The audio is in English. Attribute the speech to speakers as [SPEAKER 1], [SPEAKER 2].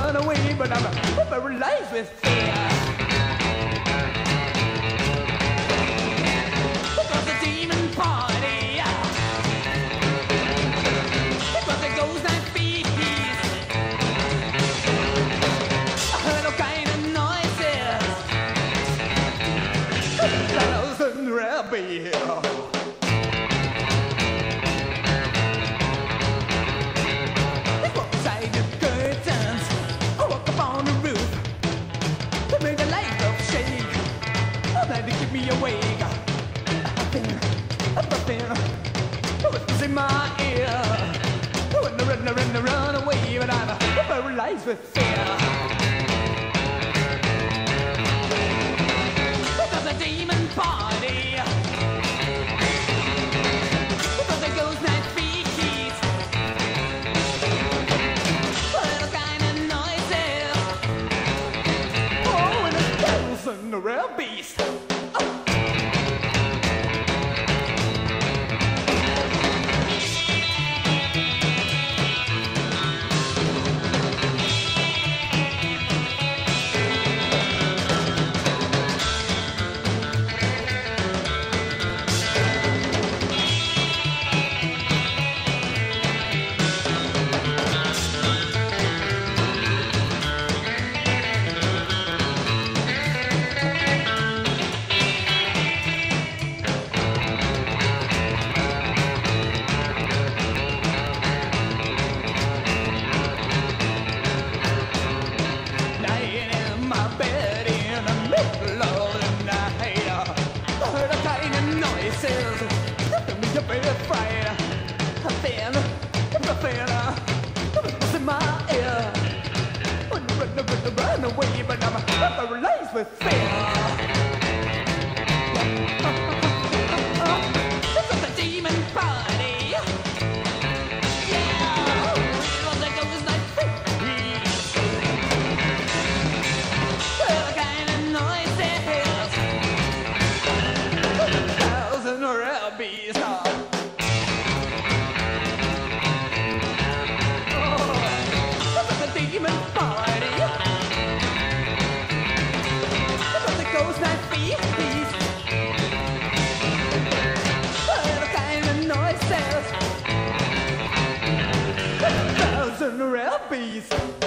[SPEAKER 1] run away, but I'm paralyzed with fear. It was a demon party. It was a ghost night feast. I heard all kind of noises. Thousand rabbits. Keep me awake. Nothing was in my ear. Run away, but I'm paralyzed with fear. It was a demon party. It was a ghost night feast. All kind of noises. Oh, and a thousand rare beasts. Run away, but I'm paralyzed with fear. This was a demon party. Yeah, it was a ghost night feast. All kind of noises. Thousand rare beasts. Rare beast.